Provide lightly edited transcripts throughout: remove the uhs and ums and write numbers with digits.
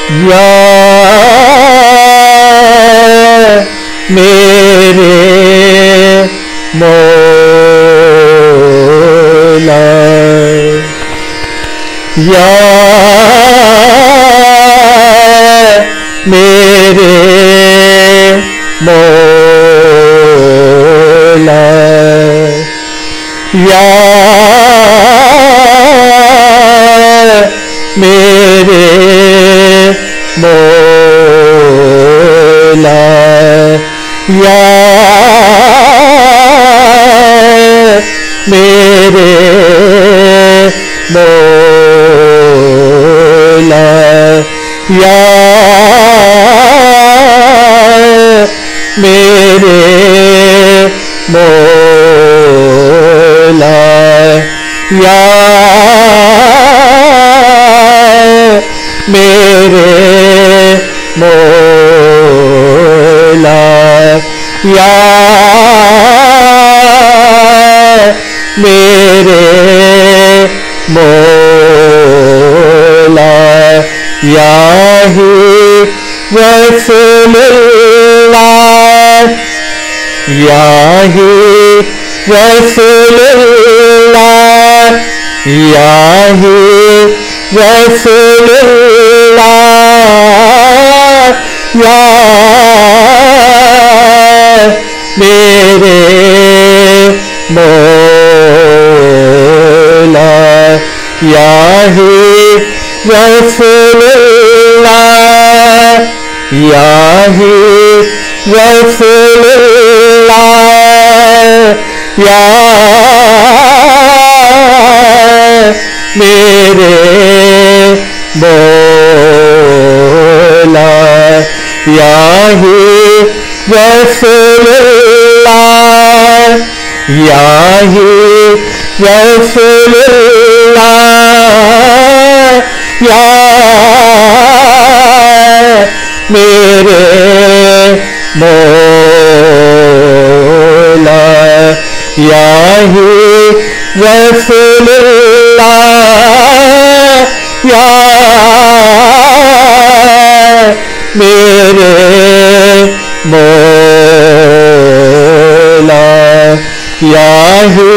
या मेरे मौला, या मेरे मौला, या मेरे मौला, या मेरे मौला, या मेरे मौला, या मेरे मौला, या मेरे मौला, या ही रसूलुल्लाह, या ही रसूलुल्लाह, या ही रसूलुल्लाह, या मेरे मौला, या ही रसूलुल्लाह, या ही रसूलुल्लाह, या मेरे मौला, या ही रसूलुल्लाह, या ही रसूलुल्लाह, या मेरे मौला, या ही रसूलुल्लाह, या मेरे मौला, या ही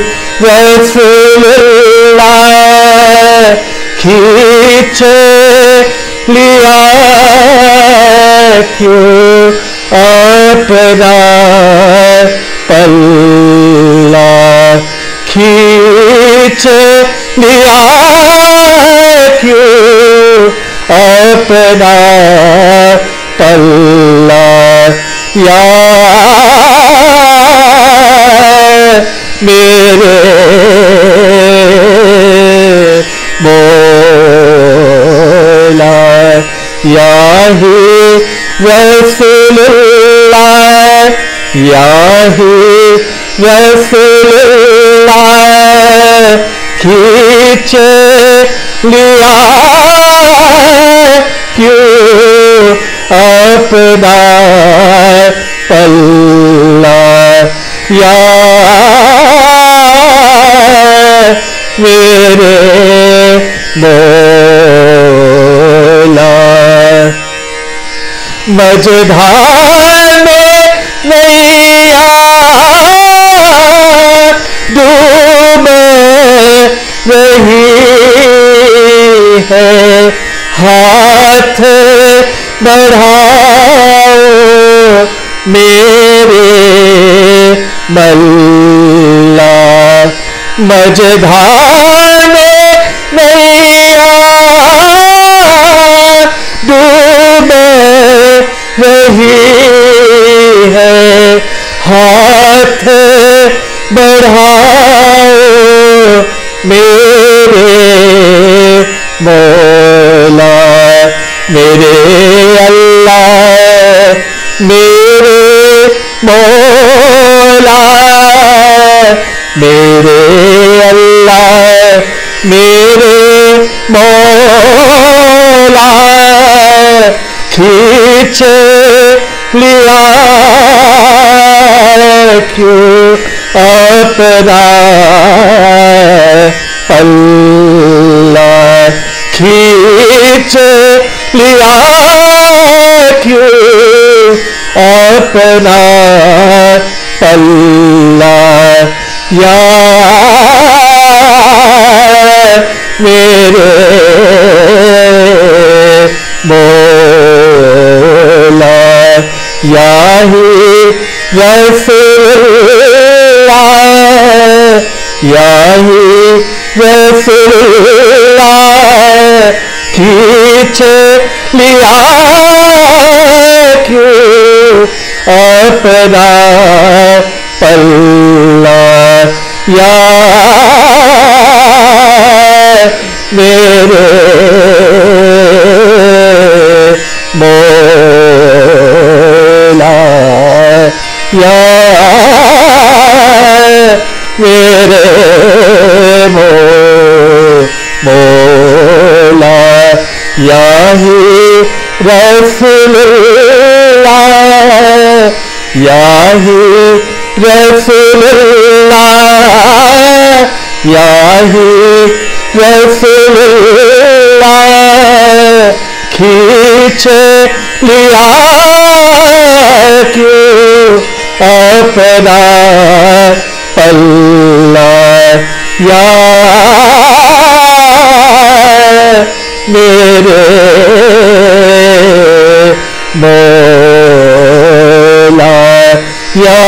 रसूलुल्लाह, खींच लिया क्यों अपना पल्ला, खींच लिया क्यों अपना पल्ला, या मेरे मौला, या ही रसूलुल्लाह, या ही रसूलुल्लाह, खींच लिया क्यों अपना पल्ला, या मेरे मौला, मझधार में नैया डूब रही है, हाथ बढ़ाओ मेरे मल्ला, मझधार में नैया डूब रही है, हाथ बढ़ाओ मेरे मौला, मेरे अल्लाह, मेरे मौला, मेरे अल्लाह, मेरे मौला, खींच लिया क्यों अपना पल्ला, खींच खींच लिया क्यों अपना पल्ला यार मेरे मौला याही रसूलुल्लाह याही रसूलुल्लाह खींच लिया क्यों अपना पल्ला यार मेरे मौला यार मेरे मौला याही रसूलुल्लाह याही रसूलुल्लाह याही रसूलुल्लाह खींच लिया क्यों अपना पल्ला यार मेरे मौला या